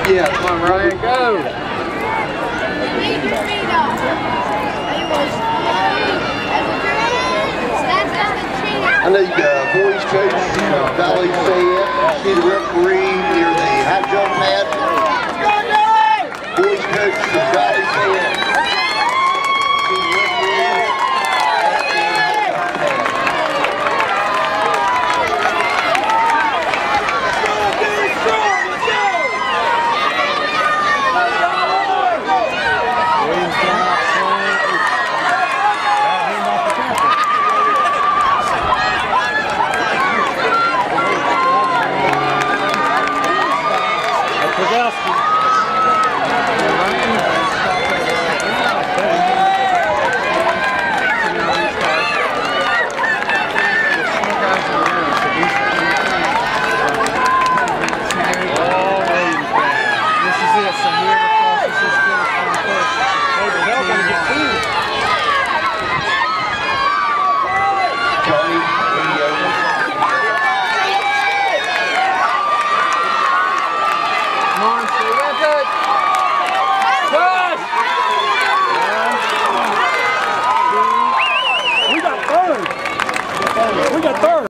Yeah, come on, Ryan, go. I know you got boys coach, Valley Fayette, see the referee near the high jump pad. Boys coach from Valley Fayette. Pavelski.